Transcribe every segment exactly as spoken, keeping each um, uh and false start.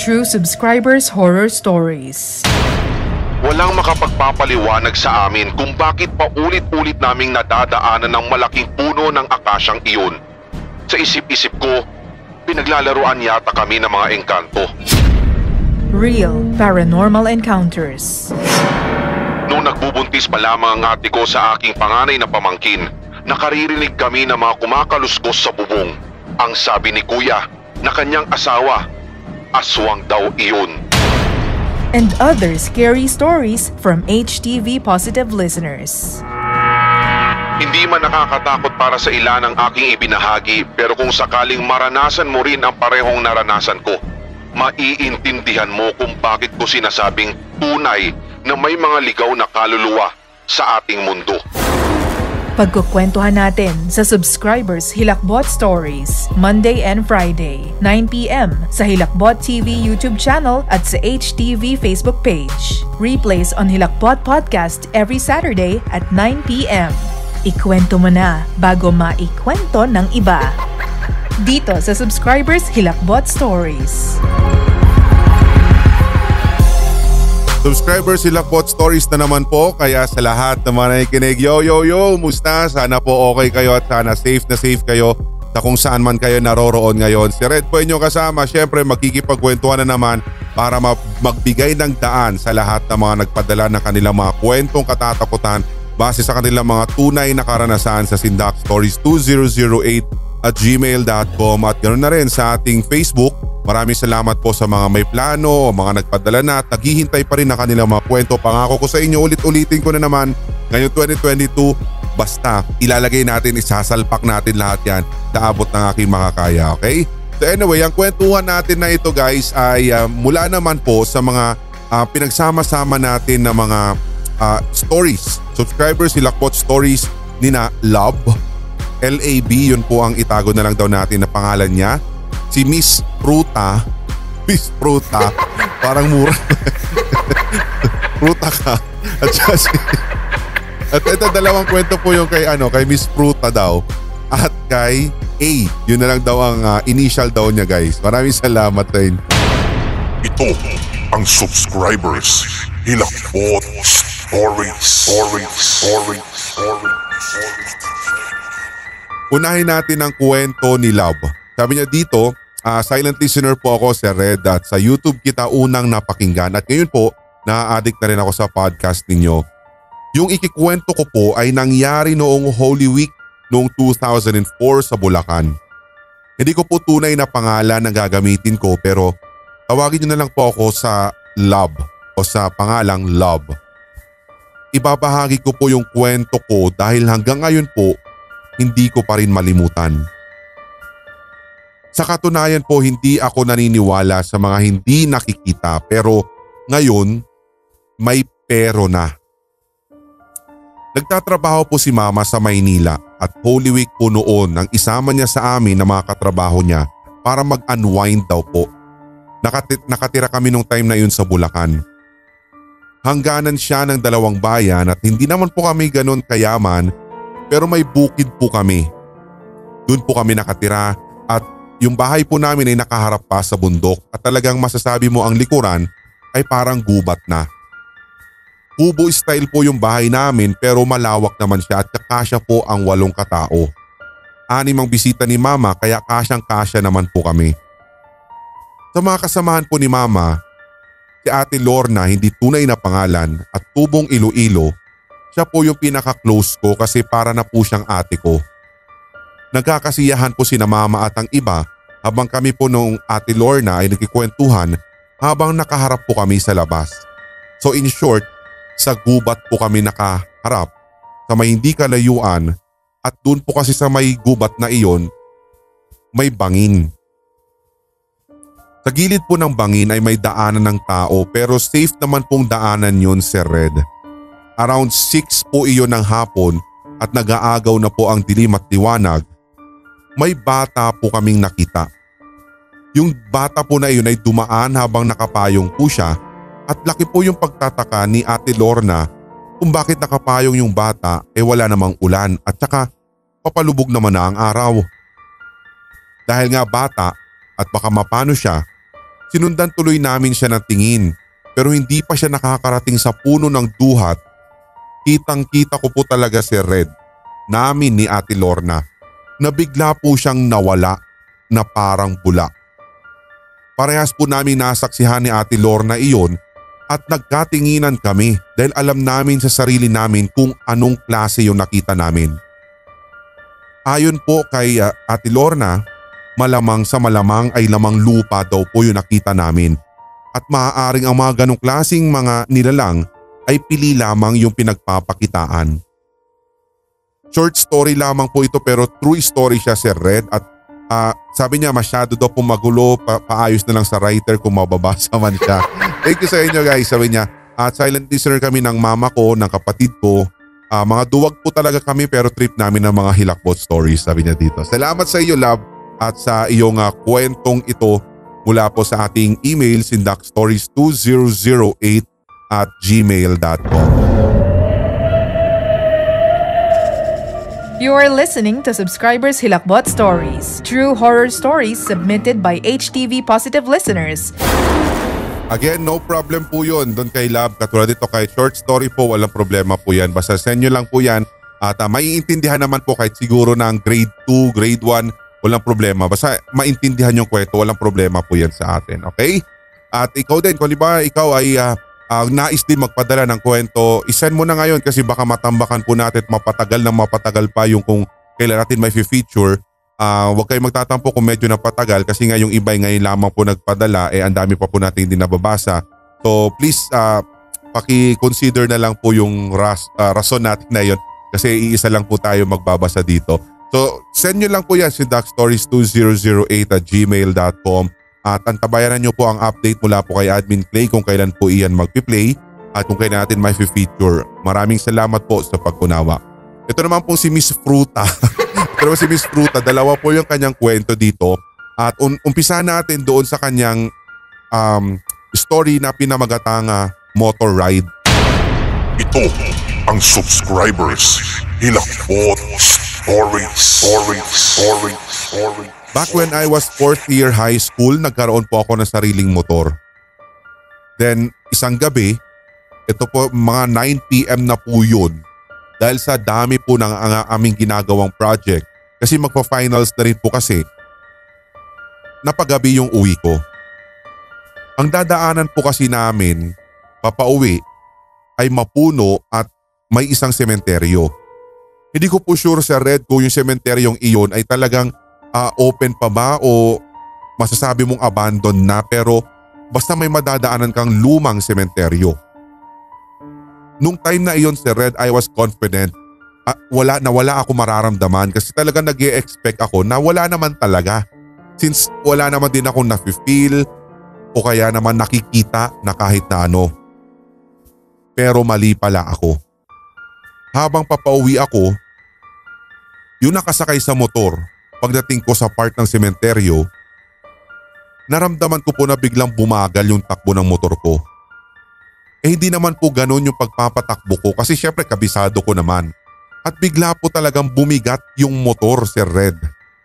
True Subscribers Horror Stories. Walang makapagpapaliwanag sa amin kung bakit paulit-ulit naming nadadaanan ng malaking puno ng akasyang iyon. Sa isip-isip ko, pinaglalaruan yata kami ng mga engkanto. Real Paranormal Encounters. Nung nagbubuntis pa lamang ang ate ko sa aking panganay na pamangkin, nakaririnig kami ng mga kumakaluskos sa bubong. Ang sabi ni Kuya na kanyang asawa, aswang daw iyon. And other scary stories from H T V Positive listeners. Hindi man nakakatakot para sa ilan ang aking ibinahagi, pero kung sakaling maranasan mo rin ang parehong naranasan ko, maiintindihan mo kung bakit ko sinasabing tunay na may mga ligaw na kaluluwa sa ating mundo. Pagkukwentuhan natin sa Subscribers Hilakbot Stories, Monday and Friday, nine p m sa Hilakbot T V YouTube channel at sa H T V Facebook page. Replays on Hilakbot Podcast every Saturday at nine p m Ikwento mo na bago maikwento ng iba. Dito sa Subscribers Hilakbot Stories. Subscribers, Hilakbot Stories na naman po, kaya sa lahat na mga nakikinig, yo yo yo, musta? Sana po okay kayo at sana safe na safe kayo sa kung saan man kayo naroroon ngayon. Si Red po inyong kasama, syempre magkikipagkwentuhan na naman para magbigay ng daan sa lahat ng mga nagpadala ng kanilang mga kwentong katatakutan base sa kanilang mga tunay na karanasan sa Sindak Stories two thousand eight at gmail dot com at ganoon na rin sa ating Facebook. Maraming salamat po sa mga may plano, mga nagpadala na at naghihintay pa rin na kanilang mga kwento. Pangako ko sa inyo, ulit-ulitin ko na naman ngayong twenty twenty-two, basta ilalagay natin, isasalpak natin lahat yan sa abot ng aking makakaya, okay? So anyway, ang kwentuhan natin na ito guys ay uh, mula naman po sa mga uh, pinagsama-sama natin na mga uh, stories. Subscribers, Hilakbot Stories ni na Love, L A B, yun po ang itago na lang daw natin na pangalan niya. Si Miss Pruta, Miss Pruta, parang mura. Pruta ka. At siya si, at ito dalawang kwento po yung kay ano, kay Miss Pruta daw. At kay A, yun na lang daw ang uh, initial daw niya guys. Maraming salamat rin. Ito ang Subscribers Hilakbot Stories. Stories. Stories. Stories. Unahin natin ang kwento ni Love. Sabi niya dito, Uh, silent listener po ako, Sir Red, at sa YouTube kita unang napakinggan at ngayon po na-addict na rin ako sa podcast ninyo. Yung ikikwento ko po ay nangyari noong Holy Week noong two thousand four sa Bulacan. Hindi ko po tunay na pangalan na gagamitin ko pero tawagin niyo na lang po ako sa Love o sa pangalang Love. Ibabahagi ko po yung kwento ko dahil hanggang ngayon po hindi ko pa rin malimutan. Sa katunayan po, hindi ako naniniwala sa mga hindi nakikita pero ngayon may pero na. Nagtatrabaho po si Mama sa Maynila at Holy Week po noon nang isama niya sa amin na mga katrabaho niya para mag-unwind daw po. Nakati- nakatira kami nung time na yun sa Bulacan. Hangganan siya ng dalawang bayan at hindi naman po kami ganun kayaman pero may bukid po kami. Doon po kami nakatira at yung bahay po namin ay nakaharap pa sa bundok at talagang masasabi mo ang likuran ay parang gubat na. Kubo style po yung bahay namin pero malawak naman siya at kakasya po ang walong katao. Anim ang bisita ni Mama kaya kasyang kasya naman po kami. Sa mga kasamahan po ni Mama, si Ate Lorna, hindi tunay na pangalan, at Tubong Iloilo, siya po yung pinaka-close ko kasi para na po siyang ate ko. Nagkakasiyahan po sina Mama at ang iba habang kami po noong Ate Lorna ay nagkikwentuhan habang nakaharap po kami sa labas. So in short, sa gubat po kami nakaharap sa may hindi kalayuan at doon po kasi sa may gubat na iyon may bangin. Sa gilid po ng bangin ay may daanan ng tao pero safe naman pong daanan yun, Sir Red. Around six po iyon ng hapon at nag-aagaw na po ang dilim at liwanag. May bata po kaming nakita. Yung bata po na iyon ay dumaan habang nakapayong po siya at laki po yung pagtataka ni Ate Lorna kung bakit nakapayong yung bata eh wala namang ulan at saka papalubog naman na ang araw. Dahil nga bata at baka mapano siya, Sinundan tuloy namin siya ng tingin pero hindi pa siya nakakarating sa puno ng duhat. Kitang kita ko po talaga si Red, namin ni Ate Lorna, na bigla po siyang nawala na parang bula. Parehas po namin nasaksihan ni Ate Lorna iyon at nagkatinginan kami dahil alam namin sa sarili namin kung anong klase yung nakita namin. Ayon po kay uh, Ate Lorna, malamang sa malamang ay lamang lupa daw po yung nakita namin at maaaring ang mga ganong klaseng mga nilalang ay pili lamang yung pinagpapakitaan. Short story lamang po ito pero true story siya, Sir Red, at uh, sabi niya masyado daw po magulo, pa paayos na lang sa writer kung mababasa man siya. Thank you sa inyo guys, sabi niya. At silent listener kami ng mama ko, ng kapatid ko. Uh, mga duwag po talaga kami pero trip namin ng mga hilakbot stories, sabi niya dito. Salamat sa iyo, love, at sa iyong uh, kwentong ito mula po sa ating email sindakstories two thousand eight at gmail dot com. You are listening to Subscribers Hilakbot Stories, true horror stories submitted by H T V Positive listeners. Again, no problem po yun doon kay Love. Katulad dito kay short story po, walang problema po yan. Basta send nyo lang po yan at uh, maiintindihan naman po kahit siguro ng grade two, grade one, walang problema. Basta maintindihan yung kwento, walang problema po yan sa atin. Okay? At ikaw din, kung di ba ikaw ay uh, uh, nais din magpadala ng kwento, isend mo na ngayon kasi baka matambakan po natin at mapatagal na mapatagal pa yung kung kailan natin may feature. Uh, huwag kayong magtatampo kung medyo napatagal kasi nga yung iba ngayon lamang po nagpadala, eh ang dami pa po natin hindi nababasa. So please uh, paki-consider na lang po yung ras, uh, rason natin na yun kasi iisa lang po tayo magbabasa dito. So send nyo lang po yan sindakstories two thousand eight at gmail dot com at antabayanan nyo po ang update mula po kay Admin Clay kung kailan po iyan magpi-play at kung kailan natin may feature. Maraming salamat po sa pagkunawa. Ito naman po si Miss Fruta. Ito naman si Miss Fruta, dalawa po yung kanyang kwento dito at un umpisa natin doon sa kanyang um, story na pinamagatang uh, motor ride. Ito ang Subscribers Hilakbot Stories. Stories. Stories. Stories. Back when I was fourth year high school, nagkaroon po ako ng sariling motor. Then isang gabi, ito po mga nine p m na po yun dahil sa dami po ng ang aming ginagawang project kasi magpa-finals na rin po kasi, napagabi yung uwi ko. Ang dadaanan po kasi namin papauwi ay mapuno at may isang sementeryo. Hindi ko po sure sa Red kung yung sementeryong iyon ay talagang uh, open pa ba o masasabi mong abandon na, pero basta may madadaanan kang lumang sementeryo. Nung time na iyon, Sir Red, I was confident. Uh, wala na wala ako mararamdaman kasi talaga nag-e-expect ako na wala naman talaga. Since wala naman din ako nafe-feel o kaya naman nakikita na kahit na ano. Pero mali pala ako. Habang papauwi ako, yung nakasakay sa motor, pagdating ko sa part ng sementeryo, naramdaman ko po na biglang bumagal yung takbo ng motor ko. Eh hindi naman po ganun yung pagpapatakbo ko kasi syempre kabisado ko naman. At bigla po talagang bumigat yung motor, Sir Red.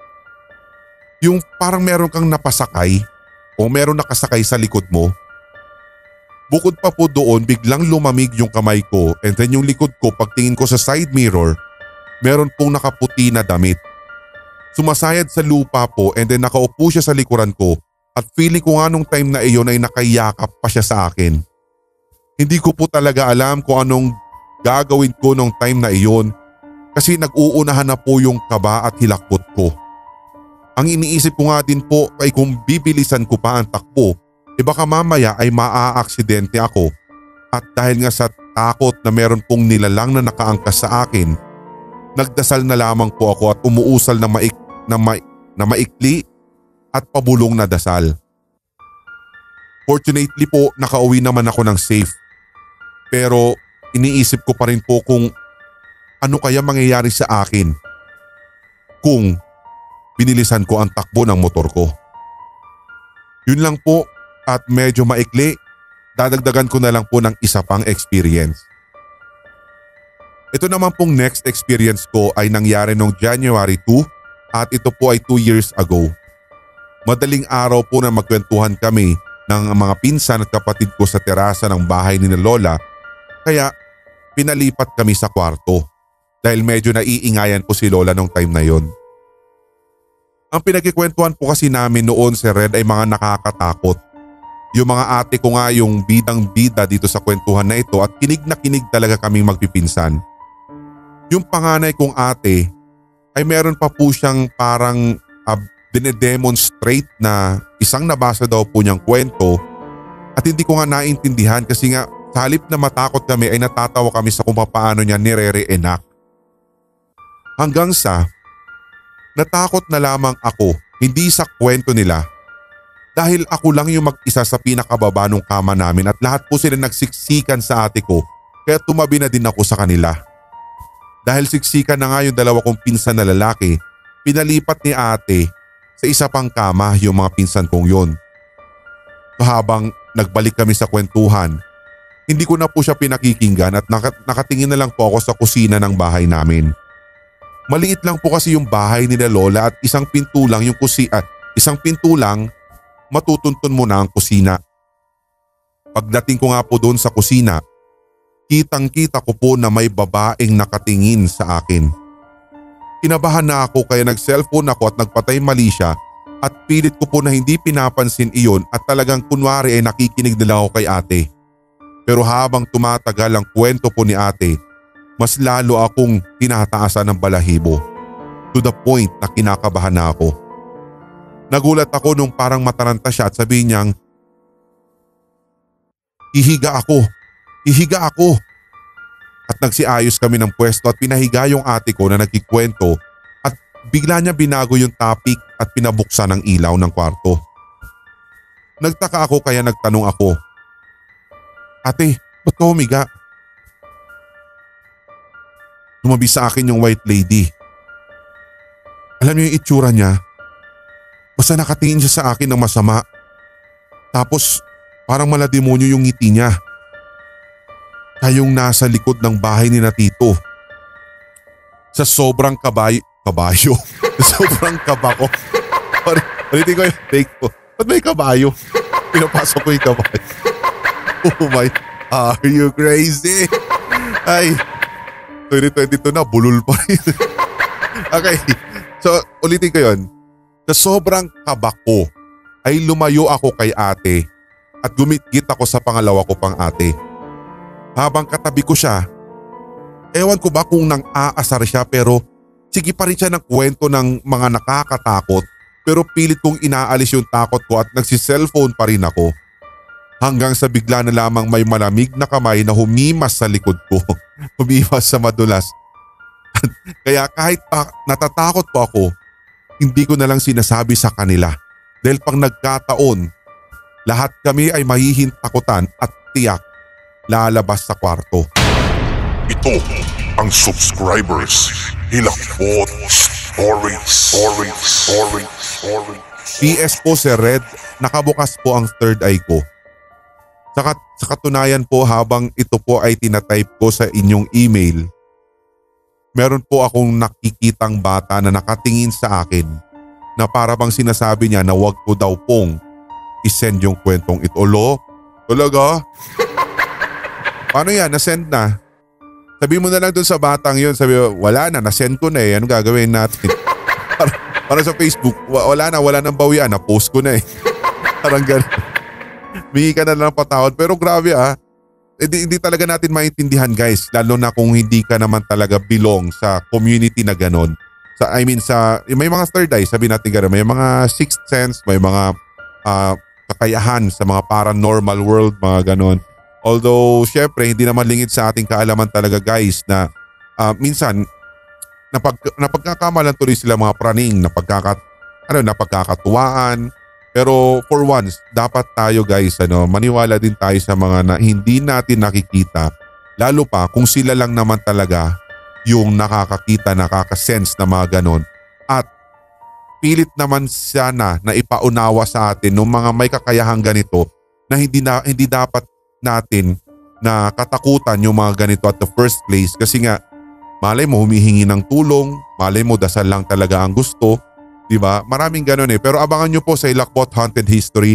Yung parang meron kang napasakay o meron nakasakay sa likod mo. Bukod pa po doon, biglang lumamig yung kamay ko and then yung likod ko, pagtingin ko sa side mirror, meron pong nakaputi na damit. Sumasayad sa lupa po and then nakaupo siya sa likuran ko at feeling ko nga nung time na iyon ay nakayakap pa siya sa akin. Hindi ko po talaga alam kung anong gagawin ko nung time na iyon kasi nag-uunahan na po yung kaba at hilakbot ko. Ang iniisip ko nga din po ay kung bibilisan ko pa ang takbo, e baka mamaya ay maa-aksidente ako. At dahil nga sa takot na meron pong nilalang na nakaangkas sa akin, nagdasal na lamang po ako at umuusal na, maik, na, ma, na maikli at pabulong na dasal. Fortunately po nakauwi naman ako ng safe. Pero iniisip ko pa rin po kung ano kaya mangyayari sa akin kung binilisan ko ang takbo ng motor ko. Yun lang po at medyo maikli, dadagdagan ko na lang po ng isa pang experience. Ito naman pong next experience ko ay nangyari noong January second at ito po ay two years ago. Madaling araw po na magkwentuhan kami ng mga pinsan at kapatid ko sa terasa ng bahay ni na Lola kaya pinalipat kami sa kwarto dahil medyo naiingayan ko si Lola nung time na yon. Ang pinagkikwentuhan po kasi namin noon si Red ay mga nakakatakot. Yung mga ate ko nga yung bidang bida dito sa kwentuhan na ito at kinig na kinig talaga kaming magpipinsan. Yung panganay kong ate ay meron pa po siyang parang uh, dinedemonstrate na isang nabasa daw po niyang kwento at hindi ko nga naintindihan kasi nga sa halip na matakot kami ay natatawa kami sa kung paano niya nire-reenact. Hanggang sa natakot na lamang ako, hindi sa kwento nila. Dahil ako lang yung mag-isa sa pinakababa ng kama namin at lahat po sila nagsiksikan sa ate ko kaya tumabi na din ako sa kanila. Dahil siksikan na nga yung dalawa kong pinsan na lalaki, pinalipat ni ate sa isa pang kama yung mga pinsan kong yon. So habang nagbalik kami sa kwentuhan, hindi ko na po siya pinakikinggan at nakatingin na lang po ako sa kusina ng bahay namin. Maliit lang po kasi yung bahay nila Lola at isang pinto lang yung kusina at isang pinto lang matutuntun mo na ang kusina. Pagdating ko nga po doon sa kusina, kitang kita ko po na may babaeng nakatingin sa akin. Kinabahan na ako kaya nag-cellphone ako at nagpatay mali siya at pilit ko po na hindi pinapansin iyon at talagang kunwari ay nakikinig na lang ako kay ate. Pero habang tumatagal ang kwento po ni ate, mas lalo akong tinataasan ng balahibo. To the point na kinakabahan na ako. Nagulat ako nung parang mataranta siya at sabihin niyang, "Hihiga ako, hihiga ako." At nagsiayos kami ng pwesto at pinahiga yung ate ko na nagkikwento at bigla niya binago yung topic at pinabuksan ang ilaw ng kwarto. Nagtaka ako kaya nagtanong ako, "Ate, ba't ka humiga?" Tumabi sa akin yung white lady. Alam niyo yung itsura niya? Basta nakatingin siya sa akin ng masama. Tapos parang malademonyo yung ngiti niya. Siya yung nasa likod ng bahay ni na Tito. Sa sobrang kabayo, kabayo? Sa sobrang kaba ko. Palitin ko yung take ko. Ba't may kabayo? Pinapasok ko yung kabayo. Oh my, are you crazy? Ay, twenty twenty-two na, bulol pa rin. Okay, so ulitin ko yun. Sa sobrang kaba ko ay lumayo ako kay ate at gumitgit ako sa pangalawa ko pang ate. Habang katabi ko siya, ewan ko ba kung nang aasar siya pero sige pa rin siya ng kwento ng mga nakakatakot pero pilit kong inaalis yung takot ko at nagsi-cellphone pa rin ako. Hanggang sa bigla na lamang may malamig na kamay na humimas sa likod ko. Humimas sa madulas. Kaya kahit pa natatakot po ako, hindi ko na lang sinasabi sa kanila. Dahil pang nagkataon, lahat kami ay mahihintakutan at tiyak lalabas sa kwarto. Ito ang subscribers Hilakbot Stories. Stories. Stories. Stories. P S po si Red, nakabukas po ang third eye ko. Sa, kat- sa katunayan po habang ito po ay tinatype ko sa inyong email, meron po akong nakikitang bata na nakatingin sa akin na para bang sinasabi niya na wag ko daw pong isend yung kwentong ito. Olo, talaga? Paano yan? Nasend na. Sabi mo na lang dun sa batang yun, sabi mo, wala na, nasend ko na eh. Ano gagawin natin? para, para sa Facebook, wala na, wala nang bawian, na-post ko na eh. Parang gano'n. Mingi ka na lang patawad pero grabe ah. Hindi, hindi talaga natin maintindihan guys. Lalo na kung hindi ka naman talaga belong sa community na ganon. Sa, I mean sa, may mga third eye, sabi natin gano'n. May mga sixth sense, may mga uh, kakayahan sa mga paranormal world, mga ganon. Although syempre hindi naman lingid sa ating kaalaman talaga guys na uh, minsan napag, napagkakamalan tuloy sila mga praning, napagkakat, ano, napagkakatuwaan. Pero for once, dapat tayo guys, ano, maniwala din tayo sa mga na hindi natin nakikita. Lalo pa kung sila lang naman talaga yung nakakakita, nakakasense na mga ganon. At pilit naman sana na ipaunawa sa atin ng mga may kakayahang ganito na hindi, na, hindi dapat natin na katakutan yung mga ganito at the first place. Kasi nga, malay mo humihingi ng tulong, malay mo dasal lang talaga ang gusto. Diba? Maraming ganun eh. Pero abangan nyo po sa Hilakbot Haunted History.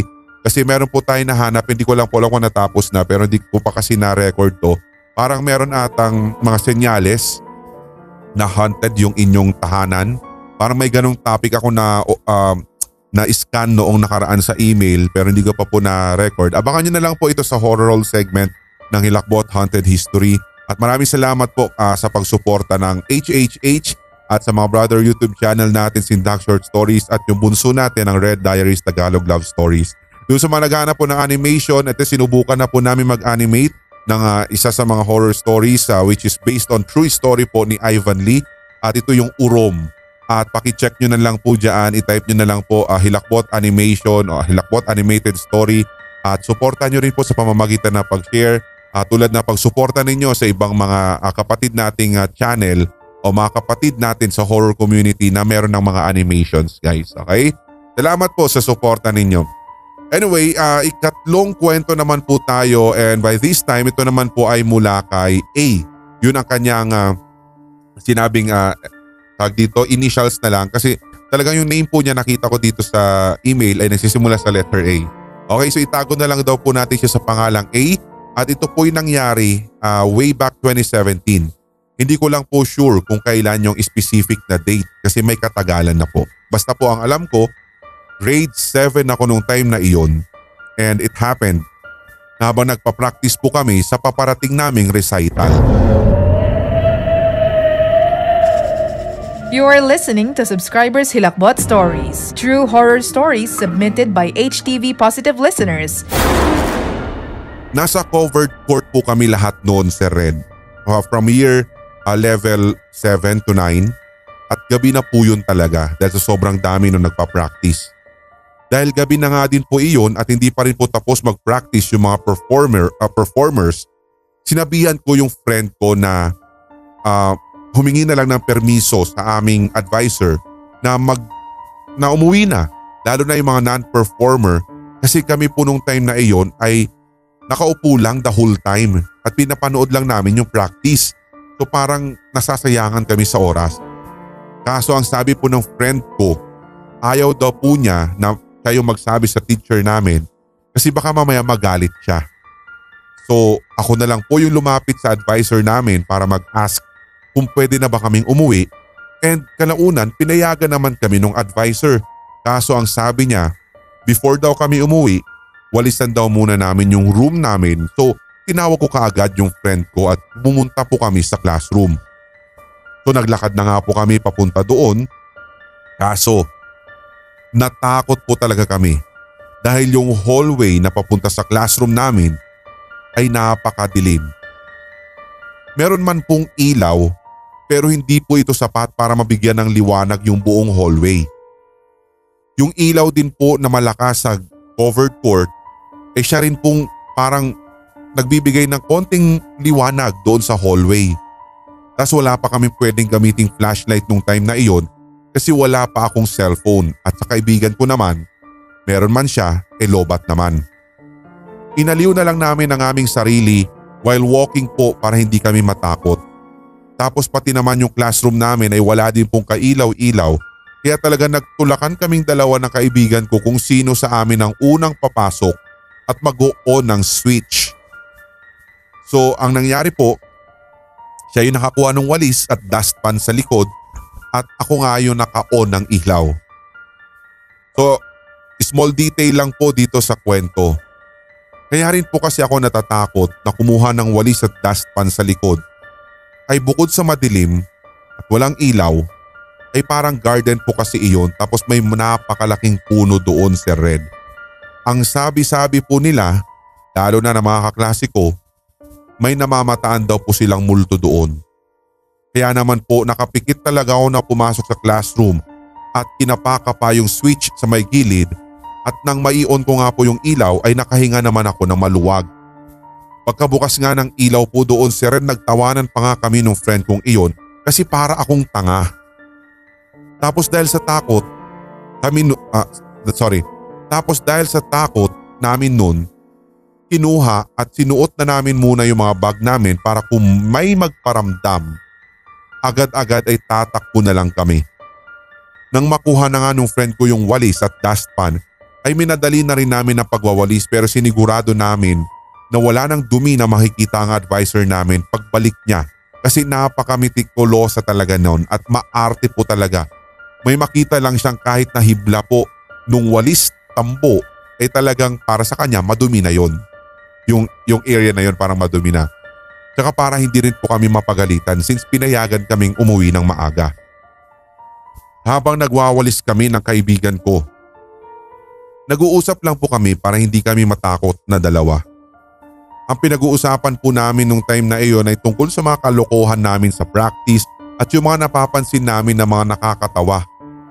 Kasi meron po tayo nahanap, hindi ko lang po alam kung natapos na pero hindi ko pa kasi na-record to. Parang meron atang mga senyales na haunted yung inyong tahanan. Parang may ganong topic ako na uh, na-scan noong nakaraan sa email pero hindi ko pa po na-record. Abangan nyo na lang po ito sa horror roll segment ng Hilakbot Haunted History. At maraming salamat po uh, sa pagsuporta ng H H H at sa mga brother YouTube channel natin, Sindak Short Stories at yung bunso natin ng Red Diaries Tagalog Love Stories. Doon sa mga naghahanap po ng animation, ito sinubukan na po namin mag-animate ng uh, isa sa mga horror stories uh, which is based on true story po ni Ivan Lee at ito yung Urom. At paki-check nyo na lang po dyan, i-type nyo na lang po uh, Hilakbot Animation o Hilakbot Animated Story at suportan nyo rin po sa pamamagitan na pag-share uh, tulad na pagsuporta ninyo sa ibang mga uh, kapatid nating uh, channel o mga kapatid natin sa horror community na meron ng mga animations guys. Okay? Salamat po sa suporta ninyo. Anyway, uh, ikatlong kwento naman po tayo and by this time ito naman po ay mula kay A. Yun ang kanyang uh, sinabing uh, tag dito, initials na lang kasi talagang yung name po niya nakita ko dito sa email ay nagsisimula sa letter A. Okay, so itago na lang daw po natin siya sa pangalang A at ito po yung nangyari uh, way back twenty seventeen. Hindi ko lang po sure kung kailan yung specific na date kasi may katagalan na po. Basta po ang alam ko, grade seven ako nung time na iyon and it happened habang nagpa-practice po kami sa paparating naming recital. You are listening to Subscribers Hilakbot Stories, true horror stories submitted by H T V Positive listeners. Nasa covered court po kami lahat noon, Sir Red. Uh, from year uh, level seven to nine at gabi na po yun talaga dahil sa sobrang dami nung nagpa-practice. Dahil gabi na nga din po iyon at hindi pa rin po tapos mag-practice yung mga performer, uh, performers, sinabihan ko yung friend ko na uh, humingi na lang ng permiso sa aming advisor na mag na umuwi na, lalo na yung mga non-performer kasi kami po nung time na iyon ay nakaupo lang the whole time at pinapanood lang namin yung practice. So parang nasasayangan kami sa oras. Kaso ang sabi po ng friend ko, ayaw daw po niya na siya yung magsabi sa teacher namin kasi baka mamaya magalit siya. So ako na lang po yung lumapit sa advisor namin para mag-ask kung pwede na ba kaming umuwi and kalaunan pinayagan naman kami ng advisor. Kaso ang sabi niya, before daw kami umuwi, walisan daw muna namin yung room namin. So tinawag ko kaagad yung friend ko at bumunta po kami sa classroom. So naglakad na nga po kami papunta doon. Kaso natakot po talaga kami dahil yung hallway na papunta sa classroom namin ay napakadilim. Meron man pong ilaw pero hindi po ito sapat para mabigyan ng liwanag yung buong hallway. Yung ilaw din po na malakas sa covered court ay siya rin pong parang nagbibigay ng konting liwanag doon sa hallway. Tapos wala pa kami pwedeng gamiting flashlight nung time na iyon kasi wala pa akong cellphone at sa kaibigan ko naman, meron man siya, e lobat naman. Inaliw na lang namin ang aming sarili while walking po para hindi kami matakot. Tapos pati naman yung classroom namin ay wala din pong kailaw-ilaw kaya talaga nagtulakan kaming dalawa ng kaibigan ko kung sino sa amin ang unang papasok at mag-o-on ng switch. So ang nangyari po, siya yung nakakuha ng walis at dustpan sa likod at ako nga yung naka-on ng ilaw. So small detail lang po dito sa kwento. Kaya rin po kasi ako natatakot na kumuha ng walis at dustpan sa likod ay bukod sa madilim at walang ilaw ay parang garden po kasi iyon tapos may napakalaking puno doon, Sir Red. Ang sabi-sabi po nila, lalo na ng mga kaklase ko, may namamataan daw po silang multo doon. Kaya naman po nakapikit talaga ako na pumasok sa classroom at kinapaka pa yung switch sa may gilid at nang maion ko nga po yung ilaw ay nakahinga naman ako ng maluwag. Pagkabukas nga ng ilaw po doon, Sir Red, nagtawanan pa nga kami ng friend kong iyon kasi para akong tanga. Tapos dahil sa takot, kami, uh, sorry, tapos dahil sa takot namin nun, kinuha at sinuot na namin muna yung mga bag namin para kung may magparamdam, agad-agad ay tatakbo na lang kami. Nang makuha na nga nung friend ko yung walis at dustpan, ay minadali na rin namin ang pagwawalis pero sinigurado namin na wala nang dumi na makikita ang advisor namin pagbalik niya kasi napakamitikulosa talaga noon at maarte po talaga. May makita lang siyang kahit na hibla po nung walis tambo ay talagang para sa kanya madumi na yon. Yung, yung area na yon parang madumi na. Tsaka para hindi rin po kami mapagalitan since pinayagan kaming umuwi ng maaga. Habang nagwawalis kami ng kaibigan ko, nag-uusap lang po kami para hindi kami matakot na dalawa. Ang pinag-uusapan po namin nung time na iyon ay tungkol sa mga kalokohan namin sa practice at yung mga napapansin namin na mga nakakatawa.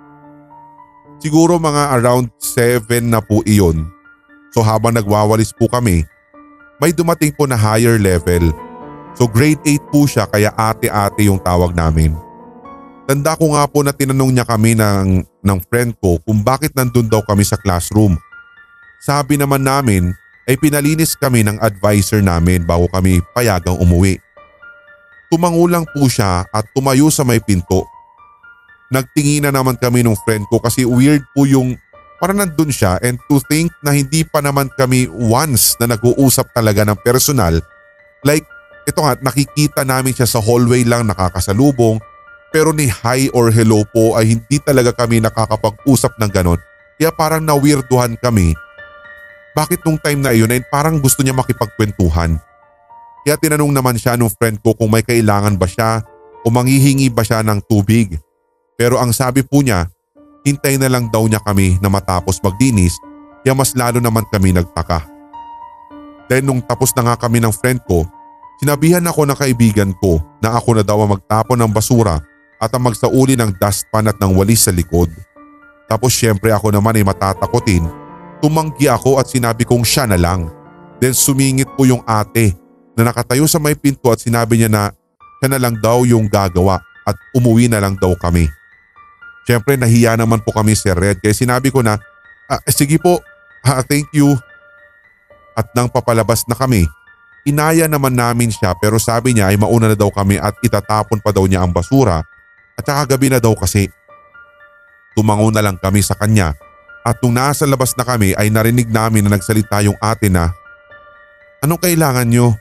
Siguro mga around seven na po iyon. So habang nagwawalis po kami, may dumating po na higher level. So grade eight po siya kaya ate-ate yung tawag namin. Tanda ko nga po na tinanong niya kami ng, ng friend ko kung bakit nandun daw kami sa classroom. Sabi naman namin ay pinalinis kami ng advisor namin bago kami payagang umuwi. Tumango lang po siya at tumayo sa may pinto. Nagtingin na naman kami ng friend ko kasi weird po yung parang nandun siya and to think na hindi pa naman kami once na nag-uusap talaga ng personal. Like ito nga nakikita namin siya sa hallway lang nakakasalubong. Pero ni hi or hello po ay hindi talaga kami nakakapag-usap ng ganon. Kaya parang na-weirduhan kami. Bakit nung time na iyon ay parang gusto niya makipagkwentuhan. Kaya tinanong naman siya nung friend ko kung may kailangan ba siya o manghihingi ba siya ng tubig. Pero ang sabi po niya, hintay na lang daw niya kami na matapos magdinis kaya mas lalo naman kami nagtaka. Dahil nung tapos na nga kami ng friend ko, sinabihan ako ng kaibigan ko na ako na daw ang magtapon ng basura at ang magsauli ng dustpan at ng walis sa likod. Tapos syempre ako naman ay matatakotin. Tumanggi ako at sinabi kong siya na lang. Then sumingit po yung ate na nakatayo sa may pinto at sinabi niya na siya na lang daw yung gagawa at umuwi na lang daw kami. Syempre nahiya naman po kami si Red kaya sinabi ko na ah, sige po, ah, thank you. At nang papalabas na kami, inaya naman namin siya pero sabi niya ay mauna na daw kami at itatapon pa daw niya ang basura. At saka gabi na daw kasi. Tumango na lang kami sa kanya at nung nasa labas na kami ay narinig namin na nagsalita yung ate na, anong kailangan nyo?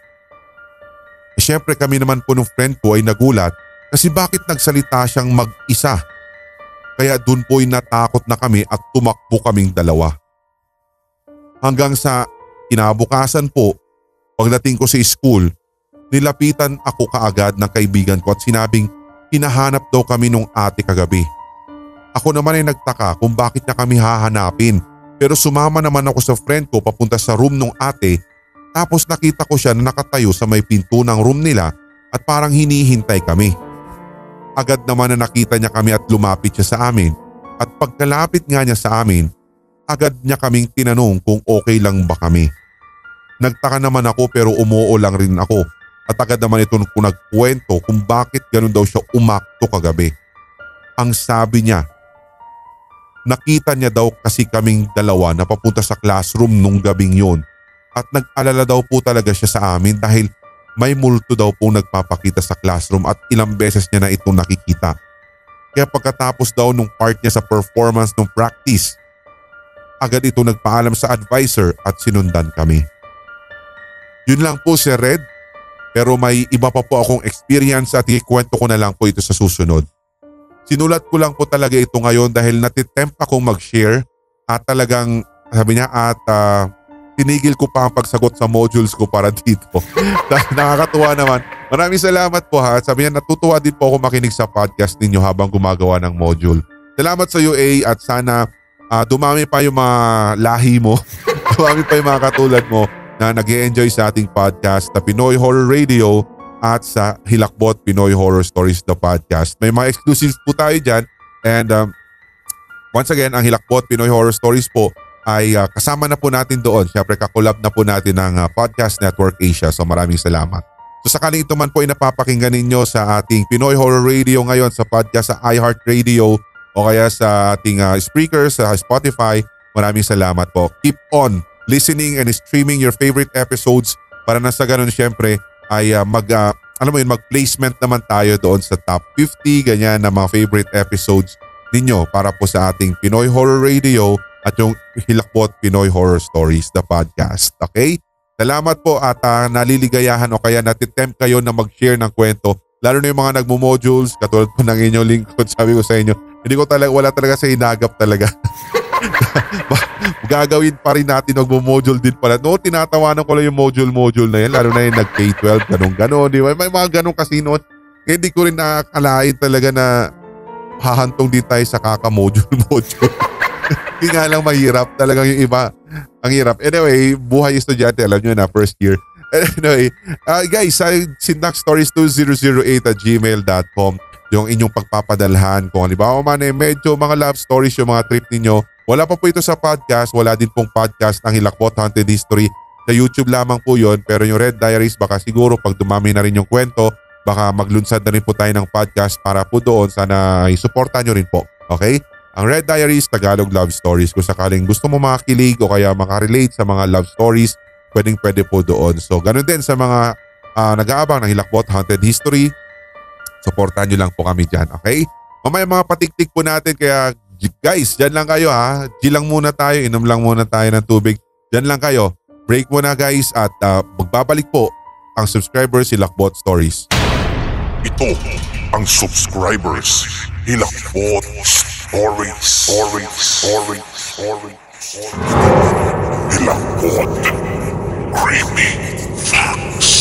E syempre kami naman po ng friend ko ay nagulat kasi bakit nagsalita siyang mag-isa. Kaya dun po ay natakot na kami at tumakbo kaming dalawa. Hanggang sa kinabukasan po, pagdating ko sa school, nilapitan ako kaagad ng kaibigan ko at sinabing, hinahanap daw kami nung ate kagabi. Ako naman ay nagtaka kung bakit niya kami hahanapin pero sumama naman ako sa friend ko papunta sa room nung ate tapos nakita ko siya na nakatayo sa may pinto ng room nila at parang hinihintay kami. Agad naman na nakita niya kami at lumapit siya sa amin at pagkalapit nga niya sa amin, agad niya kaming tinanong kung okay lang ba kami. Nagtaka naman ako pero umuo lang rin ako. At agad naman ito kung nagkwento kung bakit ganun daw siya umakto kagabi. Ang sabi niya, nakita niya daw kasi kaming dalawa na papunta sa classroom nung gabing yun. At nag-alala daw po talaga siya sa amin dahil may multo daw po nagpapakita sa classroom at ilang beses niya na itong nakikita. Kaya pagkatapos daw nung part niya sa performance nung practice, agad ito nagpaalam sa advisor at sinundan kami. Yun lang po si Red. Pero may iba pa po akong experience at ikwento ko na lang po ito sa susunod. Sinulat ko lang po talaga ito ngayon dahil natitempt akong mag-share at talagang sabi niya at uh, tinigil ko pa ang pagsagot sa modules ko para dito. Nakakatuwa naman. Maraming salamat po ha. Sabi niya natutuwa din po ako makinig sa podcast ninyo habang gumagawa ng module. Salamat sa iyo A at sana uh, dumami pa yung mga lahi mo. Dumami pa yung mga katulad mo na nag-e-enjoy sa ating podcast na Pinoy Horror Radio at sa Hilakbot Pinoy Horror Stories the Podcast. May mga exclusives po tayo dyan and um, once again ang Hilakbot Pinoy Horror Stories po ay uh, kasama na po natin doon. Siyempre kakolab na po natin ng uh, Podcast Network Asia so maraming salamat. So sakaling ito man po ay napapakinggan ninyo sa ating Pinoy Horror Radio ngayon sa podcast sa iHeartRadio o kaya sa ating uh, Spreaker sa Spotify, maraming salamat po. Keep on listening and streaming your favorite episodes para na sa ganun syempre ay uh, mag, uh, alam mo yun, mag-placement naman tayo doon sa top fifty ganyan na mga favorite episodes ninyo para po sa ating Pinoy Horror Radio at yung Hilakbot Pinoy Horror Stories, the podcast. Okay? Salamat po at uh, naliligayahan o kaya natitempt kayo na mag-share ng kwento. Lalo na yung mga nagmo-modules, katulad po ng inyong lingkod, sabi ko sa inyo, hindi ko talaga, wala talaga sa inagap talaga. Gagawin pa rin natin, magmo-module din pala. No, tinatawanan ko lang yung module-module na yan, lalo na yung nag-K twelve, ganun-ganon. Di ba? May mga ganun kasi noon. Kaya hindi ko rin nakakalain talaga na hahantong din tayo sa kaka-module-module. Hindi nga lang mahirap. Talagang yung iba, ang hirap. Anyway, buhay estudyante, alam nyo na, first year. Anyway, uh, guys, uh, sindak stories two thousand eight at gmail dot com yung inyong pagpapadalhan. Kung halimbawa man eh, medyo mga love stories yung mga trip ninyo. Wala pa po ito sa podcast. Wala din pong podcast ng Hilakbot Haunted History. Sa YouTube lamang po yun. Pero yung Red Diaries, baka siguro pag dumami na rin yung kwento, baka maglunsad na rin po tayo ng podcast para po doon. Sana i-supportan nyo rin po. Okay? Ang Red Diaries, Tagalog Love Stories. Kung sakaling gusto mo makakilig o kaya makarelate sa mga love stories, pwedeng pwede po doon. So ganun din sa mga uh, nag-aabang ng Hilakbot Haunted History. Supportan nyo lang po kami dyan. Okay? Mamaya mga patiktik po natin. Kaya guys, dyan lang kayo ha. G lang muna tayo. Inom lang muna tayo ng tubig. Dyan lang kayo. Break muna guys at uh, magbabalik po ang subscribers Hilakbot Stories. Ito ang subscribers Hilakbot Stories. Stories. Stories. Stories. Hilakbot Creepy Facts.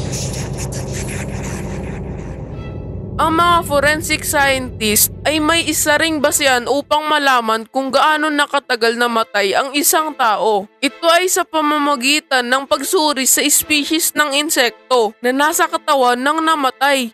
Ang mga forensic scientist ay may isa ring basehan upang malaman kung gaano nakatagal namatay ang isang tao. Ito ay sa pamamagitan ng pagsuri sa species ng insekto na nasa katawan ng namatay.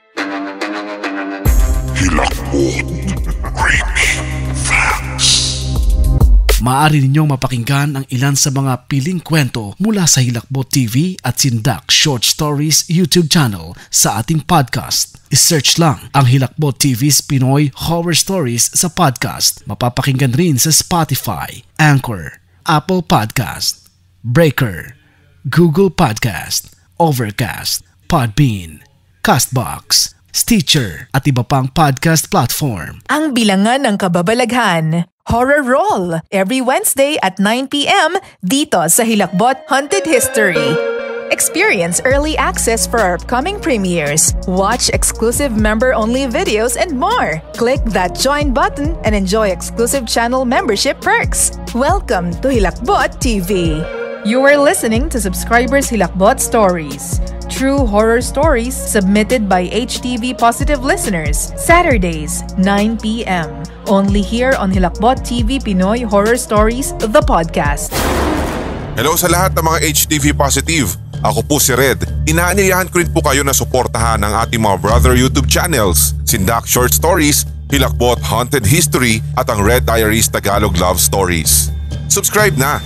Hilakbot Creepy Facts. Maaari ninyong mapakinggan ang ilan sa mga piling kwento mula sa Hilakbot T V at Sindak Short Stories YouTube channel sa ating podcast. I-search lang ang Hilakbot T V's Pinoy Horror Stories sa podcast. Mapapakinggan rin sa Spotify, Anchor, Apple Podcast, Breaker, Google Podcast, Overcast, Podbean, Castbox, Stitcher at iba pang podcast platform. Ang bilangan ng kababalaghan. Horror Roll every Wednesday at nine p.m. dito sa Hilakbot Haunted History. Experience early access for our upcoming premieres. Watch exclusive member-only videos and more. Click that join button and enjoy exclusive channel membership perks. Welcome to Hilakbot T V. You are listening to Subscribers Hilakbot Stories. True horror stories submitted by H T V Positive listeners. Saturdays, nine p.m. Only here on Hilakbot T V Pinoy Horror Stories, the podcast. Hello sa lahat ng mga H T V Positive. Ako po si Red. Inaanyayahan ko rin po kayo na suportahan ang ating mga brother YouTube channels, Sindak Short Stories, Hilakbot Haunted History at ang Red Diaries Tagalog Love Stories. Subscribe na!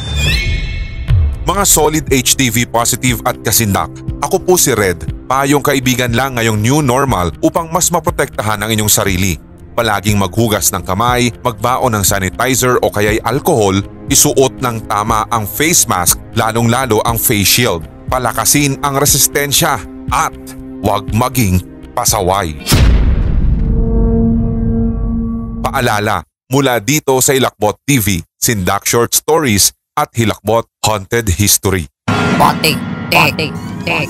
Mga solid H T V Positive at kasindak, ako po si Red, payong kaibigan lang ngayong new normal upang mas maprotektahan ang inyong sarili. Palaging maghugas ng kamay, magbaon ng sanitizer o kaya'y alcohol, isuot ng tama ang face mask, lalong-lalo ang face shield, palakasin ang resistensya at huwag maging pasaway. Paalala, mula dito sa Hilakbot T V, Sindak Short Stories at Hilakbot Haunted History. Patik, tik, tik.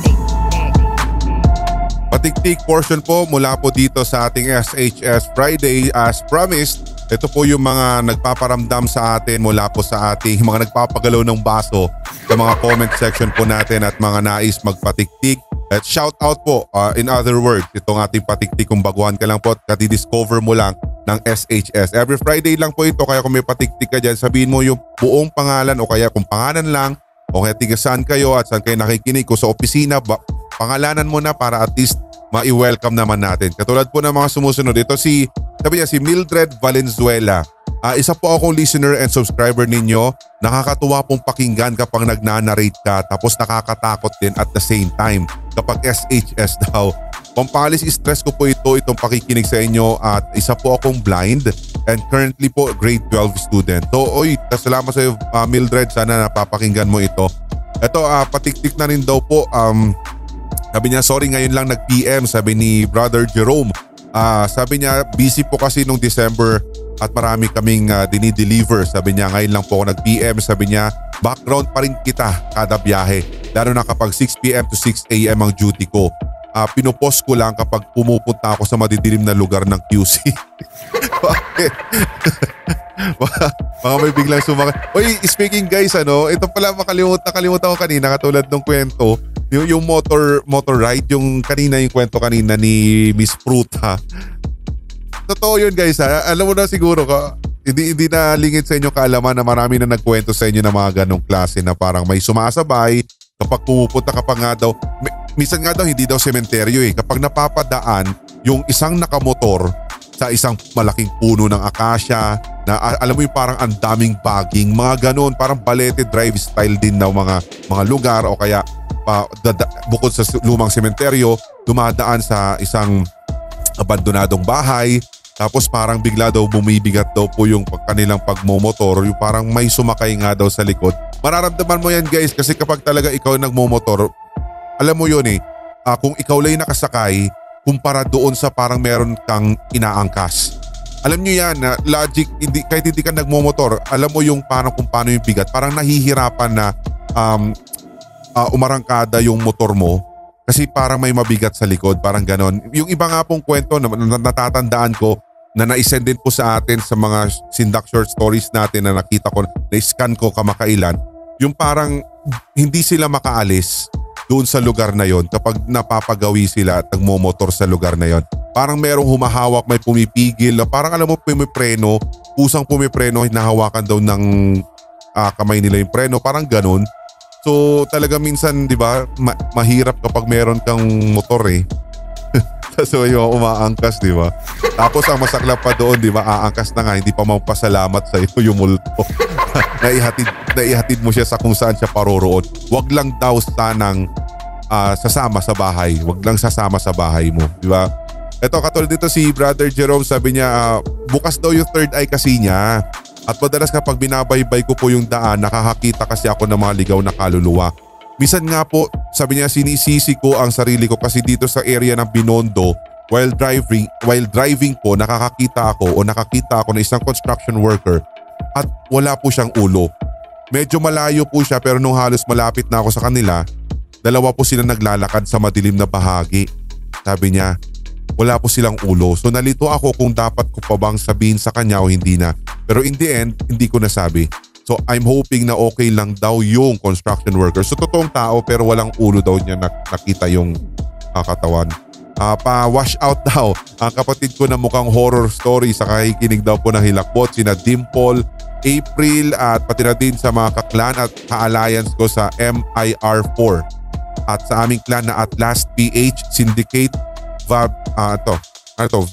Patiktik portion po mula po dito sa ating S H S Friday. As promised, ito po yung mga nagpaparamdam sa atin mula po sa ating mga nagpapagalaw ng baso sa mga comment section po natin at mga nais magpatiktik. At shout out po, uh, in other words, itong ating patiktik kung baguhan ka lang po at katidiscover mo lang ng S H S. Every Friday lang po ito, kaya kung may patiktik ka dyan, sabihin mo yung buong pangalan o kaya kung pangalan lang o kaya tiga saan kayo at saan kayo nakikinig ko sa opisina, ba, pangalanan mo na para at least ma-welcome naman natin. Katulad po ng mga sumusunod, ito si, sabi niya, si Mildred Valenzuela. Uh, isa po akong listener and subscriber ninyo. Nakakatuwa pong pakinggan kapag nagnanarrate ka tapos nakakatakot din at the same time kapag S H S daw. Pampalis stress ko po ito, itong pakikinig sa inyo at isa po akong blind and currently po grade twelve student. So oy, salamat sa iyo uh, Mildred, sana napapakinggan mo ito. Ito uh, patiktik na rin daw po. Um, sabi niya sorry ngayon lang nag-P M, sabi ni Brother Jerome. Uh, sabi niya busy po kasi nung December at marami kaming uh, dinideliver. Sabi niya, ngayon lang po ako nag-P M. Sabi niya, background pa rin kita kada biyahe. Lalo na kapag six p m to six a m ang duty ko. Uh, pinupost ko lang kapag pumupunta ako sa madidilim na lugar ng Q C. Bakit? Mga may biglang sumakit. Oy, speaking guys, ano, ito pala makalimutan, nakalimutan ko kanina katulad ng kwento. Yung, yung motor, motor ride, yung kanina yung kwento kanina ni Miss Pruta. Totoo yun guys ha. Alam mo na siguro ka, hindi, hindi na lingid sa inyo kaalaman na marami na nagkwento sa inyo ng mga ganong klase na parang may sumasabay kapag pumupunta kapag nga daw, may, minsan nga daw hindi daw sementeryo eh. Kapag napapadaan yung isang nakamotor sa isang malaking puno ng akasya na alam mo yung parang ang daming bagging, mga ganon, parang balete drive style din na mga, mga lugar o kaya pa, dada, bukod sa lumang sementeryo, dumadaan sa isang abandonadong bahay. Tapos parang bigla daw bumibigat daw po yung kanilang pagmomotor, yung parang may sumakay nga daw sa likod. Mararamdaman mo yan guys kasi kapag talaga ikaw nagmomotor, alam mo yun eh, uh, kung ikaw lang nakasakay, kumpara doon sa parang meron kang inaangkas. Alam nyo yan na logic, hindi, kahit hindi ka nagmomotor, alam mo yung parang kung paano yung bigat. Parang nahihirapan na um, uh, umarangkada yung motor mo. Kasi parang may mabigat sa likod, parang ganon. Yung iba nga pong kwento na natatandaan ko na na-send din po sa atin sa mga Sindak short stories natin na nakita ko, na-scan ko kamakailan, yung parang hindi sila makaalis doon sa lugar na yon kapag napapagawi sila at nagmomotor sa lugar na yon. Parang merong humahawak, may pumipigil, parang alam mo pumipreno, pusang pumipreno, hinahawakan daw ng uh, kamay nila yung preno, parang ganon. So talaga minsan, di ba, ma- mahirap kapag meron kang motor eh. So yung umaangkas, di ba? Tapos ang masaklap pa doon, di ba, aangkas na nga, hindi pa mapasalamat sa iyo yung multo. naihatid, naihatid mo siya sa kung saan siya paroroon. Wag lang daw sanang uh, sasama sa bahay. Wag lang sasama sa bahay mo, di ba? Ito, katulad dito si Brother Jerome, sabi niya, uh, bukas daw yung third eye kasi niya. At madalas kapag binabaybay ko po yung daan, nakakakita kasi ako ng mga ligaw na kaluluwa. Minsan nga po, sabi niya, sinisisi ko ang sarili ko kasi dito sa area ng Binondo, while driving, while driving po, nakakakita ako o nakakita ako ng isang construction worker at wala po siyang ulo. Medyo malayo po siya pero nung halos malapit na ako sa kanila, dalawa po sila naglalakad sa madilim na bahagi. Sabi niya, wala po silang ulo. So nalito ako kung dapat ko pa bang sabihin sa kanya o hindi na. Pero in the end, hindi ko nasabi. So I'm hoping na okay lang daw yung construction worker. So totoong tao pero walang ulo daw niya nakita yung uh, katawan. Uh, pa-wash out daw ang kapatid ko na mukhang horror story sa kakikinig daw po ng Hilakbot, sina Dimple, April at pati na din sa mga kaklan at ka-alliance ko sa M I R four at sa aming clan na at last P H Syndicate Vab, uh, ito, ano ito,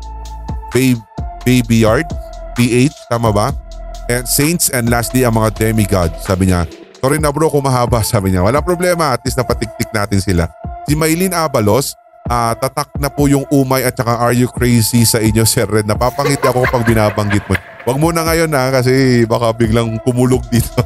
Babe, Baby Yard P H, tama ba? And Saints and lastly ang mga demigod. Sabi niya, sorry na bro kung mahaba, sabi niya. Wala problema, at least napatiktik natin sila. Si Maylin Abalos, uh, tatak na po yung umay at saka are you crazy sa inyo Sir Red. Napapangiti ako kapag binabanggit mo. Wag muna ngayon ha kasi baka biglang kumulog dito.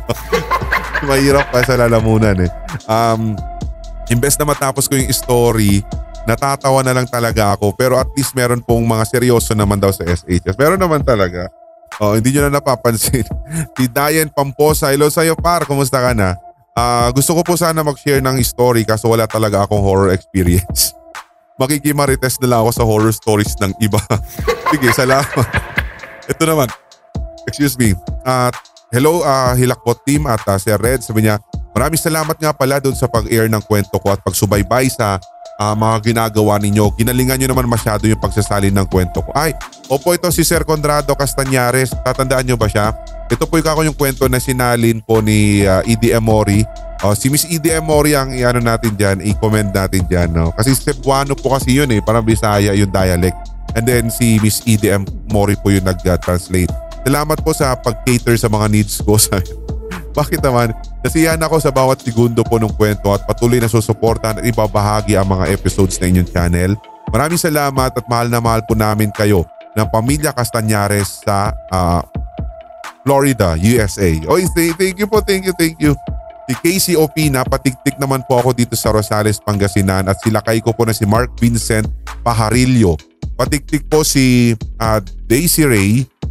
Mahirap pa sa lalamunan eh. Um, imbes na matapos ko yung story, natatawa na lang talaga ako pero at least meron pong mga seryoso naman daw sa S H S. Meron naman talaga. Oh, hindi nyo na napapansin. Si Diane Pamposa, hello sa'yo par, kumusta ka na? Uh, gusto ko po sana mag-share ng story kaso wala talaga akong horror experience. Makikimarites na lang ako sa horror stories ng iba. Sige, salamat. Ito naman, excuse me. Uh, hello uh, Hilakbot team at uh, Sir Red, sabi niya, maraming salamat nga pala doon sa pag-air ng kwento ko at pagsubaybay sa Uh, mga ginagawa ninyo. Ginalingan nyo naman masyado yung pagsasalin ng kwento ko. Ay, opo, ito si Sir Conrado Castañares. Tatandaan nyo ba siya? Ito po yung, yung kwento na sinalin po ni uh, E D M Mori. Uh, si Miss E D M Mori ang i-ano natin dyan, i-comment natin dyan. No? Kasi Cebuano po kasi yun eh, parang Bisaya yung dialect. And then si Miss E D M Mori po yung nag-translate. Salamat po sa pag-cater sa mga needs ko. Bakit naman? Nasiyahan ako sa bawat segundo po ng kwento at patuloy na susuportahan at ibabahagi ang mga episodes na inyong channel. Maraming salamat at mahal na mahal po namin kayo ng Pamilya Castañares sa uh, Florida, U S A. Oh, thank you po, thank you, thank you. Si Casey Opina, patiktik naman po ako dito sa Rosales, Pangasinan at silakay ko po na si Mark Vincent Pajarillo. Patiktik po si uh, Daisy Ray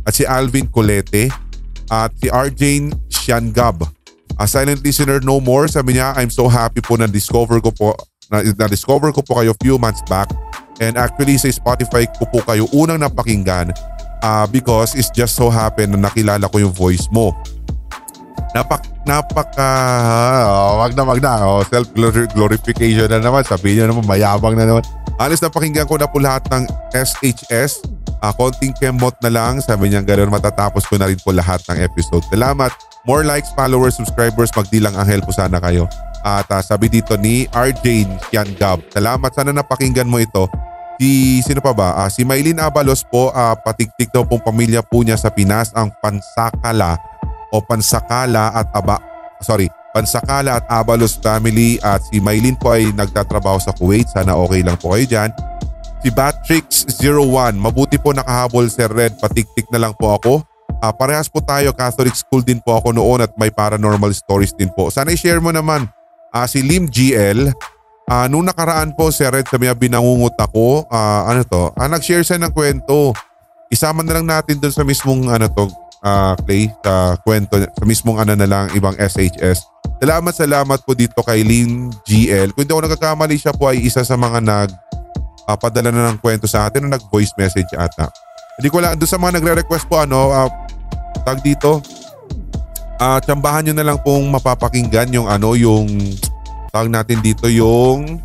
at si Alvin Colete at si Arjane Siangab. A silent listener no more, sabi niya, I'm so happy po na discover ko po na, na discover ko po kayo few months back, and actually sa Spotify ko po kayo unang napakinggan uh, because it's just so happen na nakilala ko yung voice mo. Napak, napaka, uh, wag na wag na, oh, self-glorification na naman, sabihin niyo naman, mayabang na naman. Honest, napakinggan ko na po lahat ng S H S, uh, konting kemot na lang, sabi niya ganoon, matatapos ko na rin po lahat ng episode. Salamat, more likes, followers, subscribers, magdilang anghel po sana kayo. At uh, sabi dito ni Arjane Siangab, salamat, sana napakinggan mo ito. Si, sino pa ba? Uh, si Maylin Abalos po, uh, patiktik daw pong pamilya po niya sa Pinas, ang Pansakala o Pansakala at Aba, sorry, Pansakala at Abalos family, at si Maylin po ay nagtatrabaho sa Kuwait. Sana okay lang po kayo dyan. Si Batrix zero one, mabuti po nakahabol Sir Red, patiktik na lang po ako. Uh, parehas po tayo, Catholic school din po ako noon at may paranormal stories din po. Sana i-share mo naman. Uh, si Lim G L, uh, nung nakaraan po Sir Red, sabi niya binangungot ako. Uh, ano to? Uh, nag-share siya ng kwento. Isama na lang natin dun sa mismong ano to, Uh, Clay, sa kwento, sa mismong ano na lang, ibang S H S. Salamat, salamat po dito kay Lynn G L. Kung hindi ako nagkakamali, siya po ay isa sa mga nag uh, padala na ng kwento sa atin o nag-voice message ata. Hindi ko lang, doon sa mga nagre-request po, ano, uh, tag dito, uh, tsambahan nyo na lang pong mapapakinggan yung ano, yung tag natin dito, yung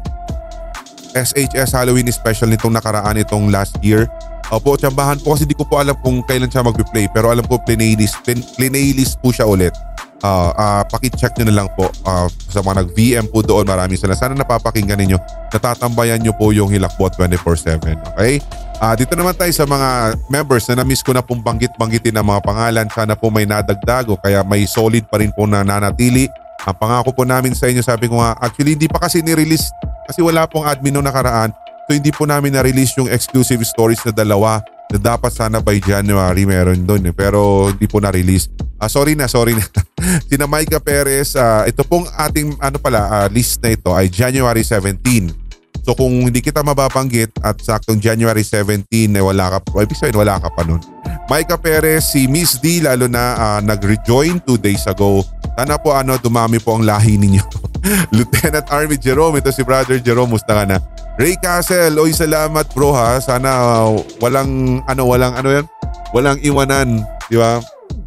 S H S Halloween special nitong nakaraan, itong last year. Opo, tsambahan po kasi di ko po alam kung kailan siya mag-replay, pero alam ko playlist, playlist po siya ulit. Uh, uh, paki-check nyo na lang po uh, sa mga nag-V M po doon. Maraming salamat. Sana napapakinggan ninyo. Natatambayan nyo po yung Hilakbot twenty-four seven. Okay? Uh, dito naman tayo sa mga members na na-miss ko na pong banggit-banggitin ang mga pangalan. Sana po may nadagdag o kaya may solid pa rin po na nanatili. Ang pangako po namin sa inyo, sabi ko nga, actually hindi pa kasi ni-release kasi wala pong admin nung nakaraan. So hindi po namin na-release yung exclusive stories na dalawa na dapat sana by January meron doon eh. Pero hindi po na-release. Ah, sorry na, sorry na. Sina Micah Perez, uh, ito pong ating ano pala, uh, list na ito ay January seventeenth. So kung hindi kita mababanggit at saktong January seventeenth eh wala ka, ibig sabihin wala ka pa nun. Micah Perez, si Miss D lalo na uh, nag-rejoin two days ago. Sana po ano, dumami po ang lahi ninyo. Lieutenant Army Jerome, ito si Brother Jerome, musta ka na? Ray Castle, oy salamat bro ha. Sana uh, walang ano, walang ano yan? Walang iwanan, di ba?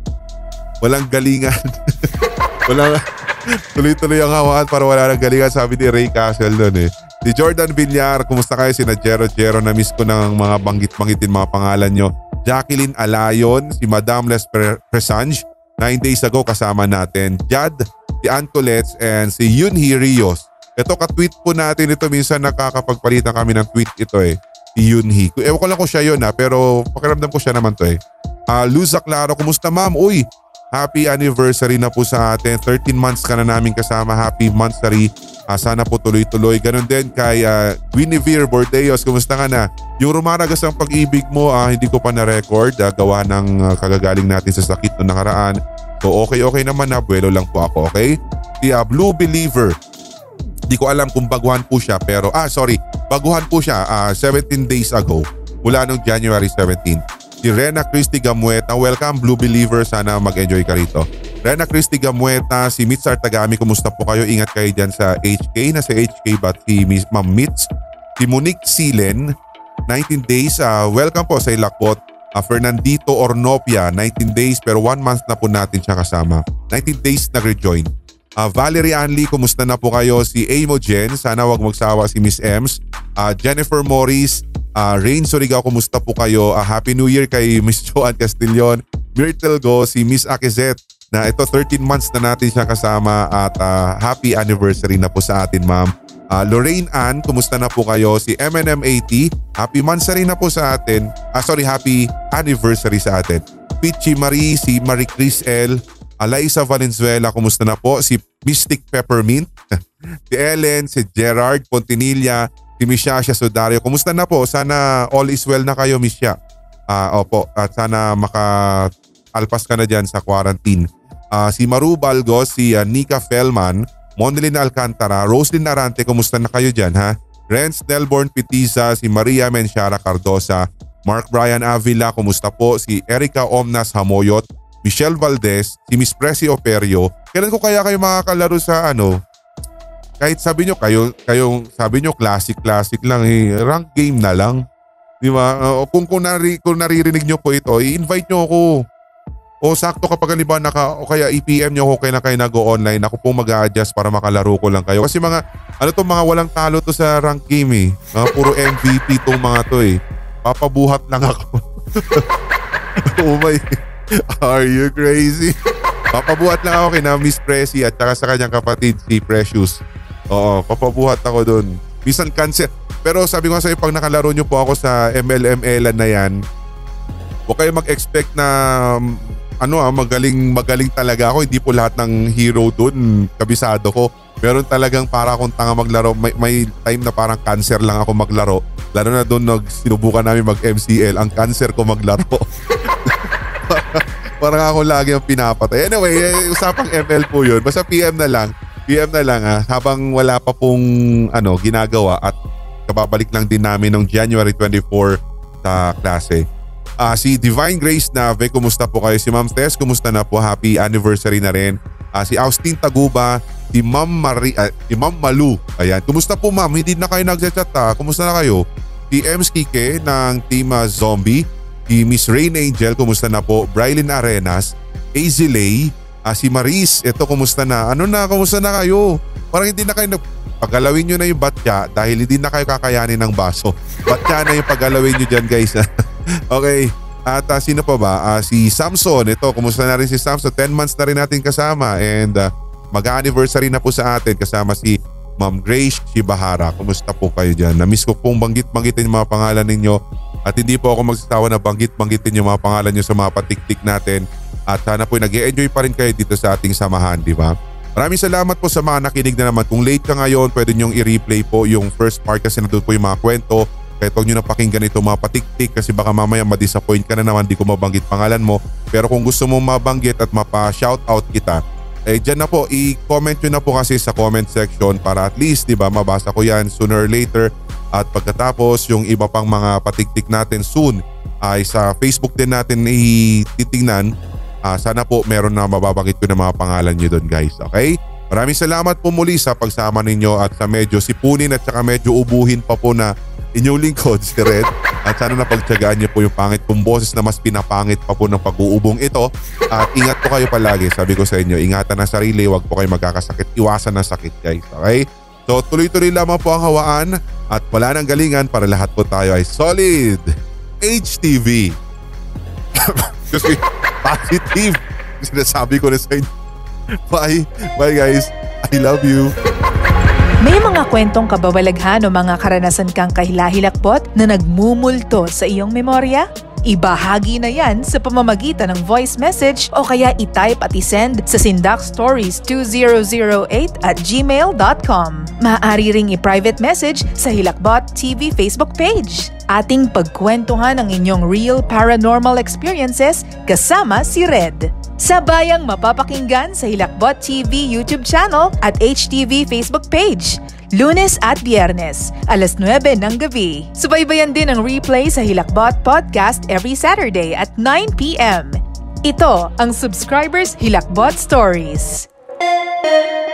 Walang galingan. Walang tuloy-tuloy ang hawaan para wala nang galingan, sabi ni Ray Castle doon eh. Si Jordan Villar, kumusta kayo? Si na Jero Jero, na miss ko ng mga banggit-banggitin mga pangalan nyo. Jacqueline Alayon, si Madame Les Presange, nine days ago kasama natin. Jad, si Antolets, and si Yunhi Rios. Ito ka-tweet po natin ito, minsan nakakapagpalitan kami ng tweet ito eh. Si Yunhi. Ewan ko lang kung siya yun ha, pero pakiramdam ko siya naman to eh. Uh, Luza Claro, kumusta ma'am? Uy, happy anniversary na po sa atin. thirteen months ka na namin kasama. Happy monthsary. Uh, sana po tuloy-tuloy. Ganon din kay uh, Guinevere Bordeos. Kumusta ka na? Yung rumaragas ang pag-ibig mo, uh, hindi ko pa na-record. Uh, gawa ng uh, kagagaling natin sa sakit noong nakaraan. So okay-okay naman na. Buwelo lang po ako, okay? Si uh, Blue Believer. Di ko alam kung baguhan po siya pero ah sorry, baguhan po siya uh, seventeen days ago mula nung January seventeenth. Si Rena Christy Gamueta, welcome Blue Believer, sana mag-enjoy ka rito. Rena Christy Gamueta, si Mitz Artagami, kumusta po kayo? Ingat kayo dyan sa H K, na sa H K ba si Ma'am Mitz? Si Monique Silen, nineteen days, uh, welcome po sa Hilakbot. Uh, Fernandito Ornopia, nineteen days pero one month na po natin siya kasama. nineteen days nag-rejoin. Uh, Valerie Anli, kumusta na po kayo? Si Amo Jen, sana wag magsawa si Miss Ems. Uh, Jennifer Morris, uh, Rain Surigao, kumusta po kayo? Uh, Happy New Year kay Miss Joanne Castillon. Myrtle Go, si Miss Akizet, na ito thirteen months na natin siya kasama at uh, happy anniversary na po sa atin ma'am. Uh, Lorraine Ann, kumusta na po kayo? Si M N M eighty, happy monthsary na po sa atin. Ah, sorry, happy anniversary sa atin. Pichi Marie, si Marie Chris L, Alaisa Valenzuela, kumusta na po? Si Mystic Peppermint, si Ellen, si Gerard Pontinilla, si Mishasha Sudario, kumusta na po? Sana all is well na kayo, Misha. Uh, opo, at sana maka-alpas ka na dyan sa quarantine. Uh, si Maru Balgos, si uh, Nika Fellman, Mondelina Alcantara, Roslyn Arante, kumusta na kayo dyan ha? Renz Delborn Pitiza, si Maria Menchara Cardosa, Mark Brian Avila, kumusta po? Si Erica Omnas Hamoyot, Michelle Valdez, si Miss Presi Operio. Kailan ko kaya kayo makakalaro sa ano? Kahit sabi nyo, kayo, kayo sabi nyo classic-classic lang eh. Rank game na lang. Di ba? Uh, kung, kung, nari, kung naririnig nyo po ito, i-invite nyo ako. O sakto kapag halimbawa naka, o kaya i-P M nyo ako kaya na kayo nag-o-online. Ako po mag-a-adjust para makalaro ko lang kayo. Kasi mga, ano to, mga walang talo to sa rank game eh. Mga puro M V P tong mga to eh. Papabuhat lang ako. Oh my, are you crazy? Papabuhat lang ako kay na Miss Presi at saka sa kanyang kapatid si Precious. Oo, papabuhat ako dun. Minsan cancer. Pero sabi ko sa iyo, pag nakalaro nyo po ako sa M L M L na yan, huwag kayo mag-expect na ano ah, magaling magaling talaga ako. Hindi po lahat ng hero dun kabisado ko. Meron talagang para akong tanga maglaro. May, may time na parang cancer lang ako maglaro. Lalo na doon nag sinubukan namin mag-M C L. Ang cancer ko maglaro. Parang ako lagi ang pinapatay. Anyway, eh, usapang M L po yun. Basta P M na lang. P M na lang ah, habang wala pa pong ano, ginagawa at kababalik lang din namin noong January twenty-fourth sa klase. Uh, si Divine Grace Nave, kumusta po kayo? Si Ma'am Tess, kumusta na po? Happy anniversary na rin. Uh, si Austin Taguba, si Ma'am Marie, uh, si Ma'am Malu. Ayan, kumusta po ma'am? Hindi na kayo nagchat ha? Kumusta na kayo? Si Ems Kike ng Team uh, Zombie, si Miss Rain Angel, kumusta na po? Brylin Arenas, Azilay, uh, si Maris, eto kumusta na? Ano na, kumusta na kayo? Parang hindi na kayo nag... Pagalawin nyo na yung batya dahil hindi na kayo kakayanin ng baso. Batya na yung pagalawin nyo dyan guys. Okay. At uh, sino pa ba? Uh, si Samson. Ito, kumusta na rin si Samson? ten months na rin natin kasama. And uh, mag-anniversary na po sa atin kasama si Ma'am Grace Shibahara. Kumusta po kayo dyan? Na-miss ko pong banggit-banggitin yung mga pangalan ninyo. At hindi po ako magsasawa na banggit-banggitin yung mga pangalan nyo sa mga patik-tik natin. At sana po nag-e-enjoy pa rin kayo dito sa ating samahan, di ba? Maraming salamat po sa mga nakinig na naman. Kung late ka ngayon, pwede nyong i-replay po yung first part kasi nandun po yung mga kwento. Kaya huwag nyo na pakinggan ito mga patik-tik kasi baka mamaya ma-disappoint ka na naman, di ko mabanggit pangalan mo. Pero kung gusto mong mabanggit at mapa-shoutout kita, eh dyan na po, i-comment nyo na po kasi sa comment section para at least, di ba, mabasa ko yan sooner or later. At pagkatapos, yung iba pang mga patik-tik natin soon ay sa Facebook din natin ititingnan. Uh, sana po meron na mababanggit ko na mga pangalan nyo doon guys, okay? Maraming salamat po muli sa pagsama ninyo at sa medyo sipunin at saka medyo ubuhin pa po na inyong lingkod si Red. At sana napagtyagaan niyo po yung pangit kong boses na mas pinapangit pa po ng pag-uubong ito. At ingat po kayo palagi, sabi ko sa inyo, ingatan ang sarili, wag po kayo magkakasakit, iwasan ng sakit guys, okay? So tuloy-tuloy lamang po ang hawaan at wala nang galingan para lahat po tayo ay solid H T V. Kasi positive. Sinasabi ko na sa inyo. Bye. Bye guys. I love you. May mga kwentong kababalaghan o mga karanasan kang kahilahilakbot na nagmumulto sa iyong memorya? Ibahagi na yan sa pamamagitan ng voice message o kaya i-type at i-send sa sindakstories two thousand eight at gmail dot com. Maaari ring i-private message sa Hilakbot T V Facebook page. Ating pagkwentuhan ang inyong real paranormal experiences kasama si Red. Sabayang mapapakinggan sa Hilakbot T V YouTube channel at H T V Facebook page. Lunes at Biyernes, alas nuwebe ng gabi. Subaybayan din ang replay sa Hilakbot Podcast every Saturday at nine p m Ito ang Subscribers Hilakbot Stories.